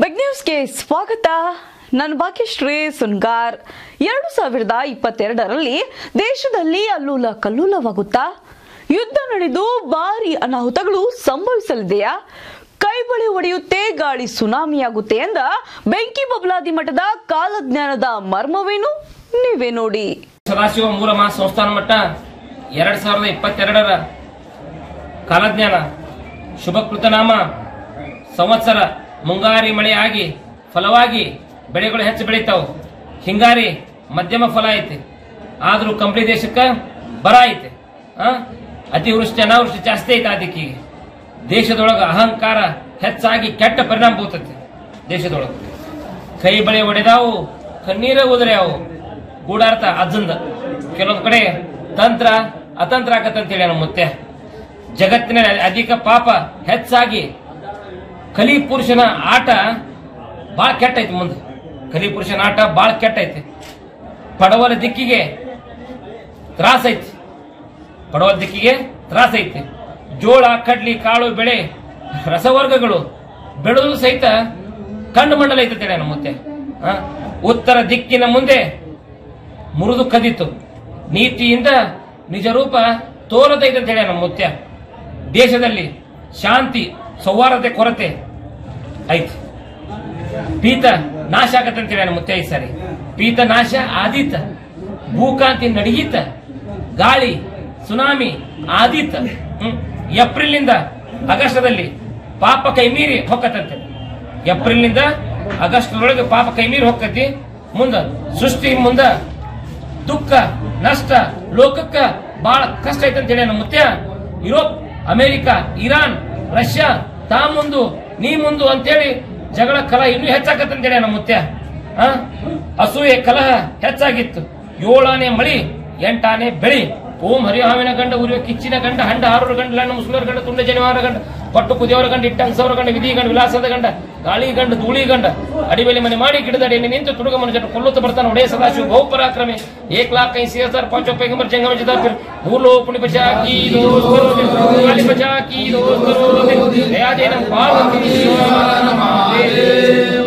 Big ನ್ಯೂಸ್ಗೆ ಸ್ವಾಗತ. ನಾನು ಭಾಗ್ಯಶ್ರೀ ಸುನ್ಗಾರ್. 2022ರಲ್ಲಿ ದೇಶದಲ್ಲಿ ಅಲ್ಲೂಲ ಕಲ್ಲೂಲವಾಗುತ್ತಾ? ಯುದ್ಧ ನಡೆದು ಭಾರಿ ಅನಾಹುತಗಳು ಸಂಭವಿಸಲಿದೆಯಾ? ಕೈಬಳೆ ಒಡೆಯುತ್ತೆ, ಗಾಳಿ ಸುನಾಮಿಯಾಗುತ್ತೆ ಎಂದ ಬೆಂಕಿ ಬಬಲಾದಿ ಮಠದ ಕಾಲಜ್ಞಾನದ ಮರ್ಮವೇನು? ನೀವೇ ನೋಡಿ. ಸದಾಶಿವ ಮೂಲ ಮಹಾಸಂಸ್ಥಾನ ಮಠ 2022ರ ಕಾಲಜ್ಞಾನ ಶುಭಕೃತನಾಮ ಸಂವತ್ಸರ ಮುಂಗಾರಿ ಮಳೆ ಆಗಿ ಫಲವಾಗಿ ಬೆಳೆಗಳು ಹೆಚ್ಚು ಬೆಳೀತಾವು. ಹಿಂಗಾರಿ ಮಧ್ಯಮ ಫಲ ಐತಿ, ಆದ್ರೂ ಕಂಪ್ಲಿ ದೇಶಕ್ಕೆ ಬರ ಐತೆ. ಅತಿವೃಷ್ಟಿ ಅನಾವೃಷ್ಟಿ ಜಾಸ್ತಿ ಐತೆ. ಅದಕ್ಕೆ ದೇಶದೊಳಗ ಅಹಂಕಾರ ಹೆಚ್ಚಾಗಿ ಕೆಟ್ಟ ಪರಿಣಾಮ ಬೀಳ್ತೈತಿ. ದೇಶದೊಳಗ ಕೈ ಬಳೆ ಒಡೆದಾವು, ಕಣ್ಣೀರ ಉದುರ್ಯಾವು. ಗೂಢಾರ್ಥ ಅಜ್ಜಂದ ಕೆಲವೊಂದು ಕಡೆ ತಂತ್ರ ಅತಂತ್ರ ಆಗತ್ತಂತೇಳಿ ನಮ್ಮ ಮುತ್ತೆ. ಜಗತ್ತಿನ ಅಧಿಕ ಪಾಪ ಹೆಚ್ಚಾಗಿ ಕಲಿ ಪುರುಷನ ಆಟ ಬಾಳ ಕೆಟ್ಟೈತಿ. ಮುಂದೆ ಕಲಿ ಪುರುಷನ ಆಟ ಬಾಳ ಕೆಟ್ಟೈತಿ. ಪಡವಲ ದಿಕ್ಕಿಗೆ ತ್ರಾಸ ಐತಿ, ಪಡವಲ ದಿಕ್ಕಿಗೆ ತ್ರಾಸ ಐತಿ. ಜೋಳ, ಕಡ್ಲಿ, ಕಾಳು ಬೆಳೆ ರಸವರ್ಗಗಳು ಬೆಳೆದು ಸಹಿತ ಕಂಡು ಮಂಡಲ ಐತೆ ನಮ್ಮ ಮುತ್ತೆ. ಉತ್ತರ ದಿಕ್ಕಿನ ಮುಂದೆ ಮುರಿದು ಕದಿತು, ನೀತಿಯಿಂದ ನಿಜ ರೂಪ ತೋರದೈತೆ ಅಂತ ಹೇಳಿ ನಮ್ಮ ಮುತ್ಯ. ದೇಶದಲ್ಲಿ ಶಾಂತಿ ಸೌಹಾರ್ದತೆ ಕೊರತೆ ಐತಿ. ಪೀತ ನಾಶ ಆಗತ್ತೆ ಅಂತ ಹೇಳಿ ನಮ್ಮ ಮುತ್ಯ. ಈ ಸಾರಿ ಪೀತ ನಾಶ ಆದೀತ, ಭೂಕಾಂತಿ ನಡಗೀತ, ಗಾಳಿ ಸುನಾಮಿ ಆದೀತ. ಏಪ್ರಿಲ್ನಿಂದ ಆಗಸ್ಟದಲ್ಲಿ ಪಾಪ ಕೈಮೀರಿ ಹೊಕ್ಕತ್ತಂತೆ. ಏಪ್ರಿಲ್ನಿಂದ ಆಗಸ್ಟದೊಳಗೆ ಪಾಪ ಕೈಮೀರಿ ಹೊಕ್ಕತಿ. ಮುಂದ ಸೃಷ್ಟಿ ಮುಂದ ದುಃಖ ನಷ್ಟ ಲೋಕಕ್ಕ ಬಹಳ ಕಷ್ಟ ಐತೆ ಅಂತ ಹೇಳಿ ನಮ್ಮ ಮುತ್ಯ. ಯುರೋಪ್, ಅಮೆರಿಕ, ಇರಾನ್, ರಷ್ಯಾ ತಾ ಮುಂದು ನೀ ಮುಂದು ಅಂತೇಳಿ ಜಗಳ ಕಲಹ ಇನ್ನೂ ಹೆಚ್ಚಾಗತ್ತಂತೇಳಿ ನಮ್ಮ ಮುತ್ಯ. ಅಸೂಯೆ ಕಲಹ ಹೆಚ್ಚಾಗಿತ್ತು. 7 ಆನೆ ಮಳಿ, 8 ಆನೆ ಬೆಳಿ. ಓಂ ಹರಿಹಾವಿನ ಗಂಡ, ಉರಿಯ ಕಿಚ್ಚಿನ ಗಂಡ, ಹಂಡ ಹಾರೂರ ಗಂಡ, ಲಣ್ಣ ಮುಸ್ಲಿಮರ ಗಂಡ, ತುಂಡ ಜನಿವಾರ ಗಂಡ, ಪಟ್ಟು ಕುದಿಯವರ ಗಂಡ, ಇಟ್ಟಂಗಸವರ ಗಂಡ, ವಿಧಿ ಗಂಡ, ವಿಲಾಸದ ಗಂಡ, ಗಾಳಿ ಗಂಡ, ಧೂಳಿ ಗಂಡ, ಅಡಿಬೇಲಿ ಮನೆ ಮಾಡಿ ಗಿಡದಡಿ ನಿಂತು ತುಡುಗ ಮನುಷ್ಯನ ಕೊಲ್ಲುತ್ತ ಬರ್ತಾನೆ. ಒಡೆಯ ಸದಾಶಿವ ಬಹು ಪರಾಕ್ರಮಿ 1,80,000 5 पैगंबर जंगम जदा फिर भूलो पुण्य बचा की दोस्त करो दिन, काली बचा की दोस्त करो दिन, दया देना पार्वती शिव नमः।